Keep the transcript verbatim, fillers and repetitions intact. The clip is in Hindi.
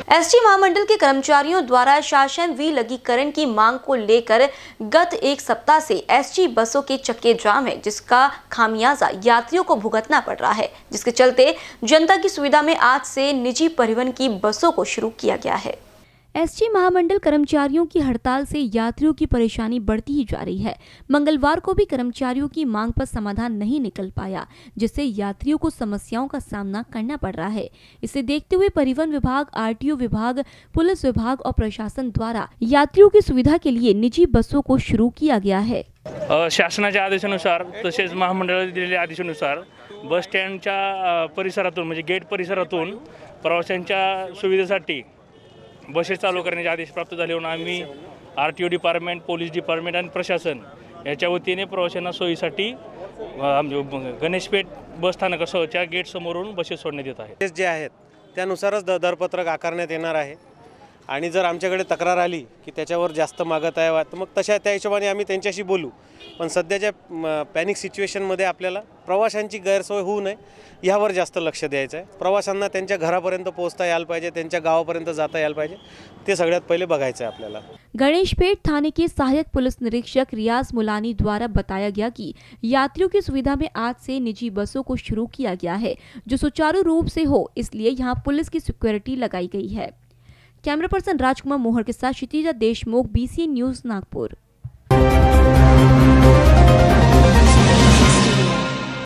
एसटी महामंडल के कर्मचारियों द्वारा शासन विलगीकरण की मांग को लेकर गत एक सप्ताह से एसटी बसों के चक्के जाम है, जिसका खामियाजा यात्रियों को भुगतना पड़ रहा है, जिसके चलते जनता की सुविधा में आज से निजी परिवहन की बसों को शुरू किया गया है। एसटी महामंडल कर्मचारियों की हड़ताल से यात्रियों की परेशानी बढ़ती ही जा रही है। मंगलवार को भी कर्मचारियों की मांग पर समाधान नहीं निकल पाया, जिससे यात्रियों को समस्याओं का सामना करना पड़ रहा है। इसे देखते हुए परिवहन विभाग, आरटीओ विभाग, पुलिस विभाग और प्रशासन द्वारा यात्रियों की सुविधा के लिए निजी बसों को शुरू किया गया है। शासनाच्या आदेशानुसार तसेच महामंडळाने दिलेल्या आदेशानुसार बस स्टँडच्या परिसरातून म्हणजे गेट परिसरातून प्रवाशांच्या सुविधेसाठी बसेस चालू करण्याचे आदेश प्राप्त झाले म्हणून आम्ही R T O department, police department आणि प्रशासन याच्या वतीने प्रवाशांना सोयीसाठी गणेशपेठ बस स्थानकासहच्या गेट समोरून बसेस सोडण्यात येत आहेत। जे आहेत त्यानुसारच दरपत्रक आकारण्यात येणार आहे आणि जर आमच्याकडे तक्रार आली की त्याच्यावर जास्त मागत आहे तर मग तशा त्या हिशोबाने आम्ही त्यांच्याशी बोलू। पण सध्याच्या पॅनिक सिच्युएशनमध्ये आपल्याला प्रवाशांची गैरसोय होऊ नये यावर जास्त लक्ष द्यायचं आहे। प्रवाशांना त्यांच्या घरापर्यंत पोहोचता यायला पाहिजे, त्यांच्या गावापर्यंत जाता यायला पाहिजे, ते सगळ्यात पहिले बघायचं आहे आपल्याला। गणेशपेठ थाने के सहायक पुलिस निरीक्षक रियाज मुलानी द्वारा बताया गया कि यात्रियों की सुविधा में आज से निजी बसों को शुरू किया गया है, जो सुचारू रूप से हो, इसलिए यहाँ पुलिस की सिक्योरिटी लगाई गई है। कैमरा पर्सन राजकुमार मोहर के साथ Kshitija Deshmukh, B C N news, Nagpur.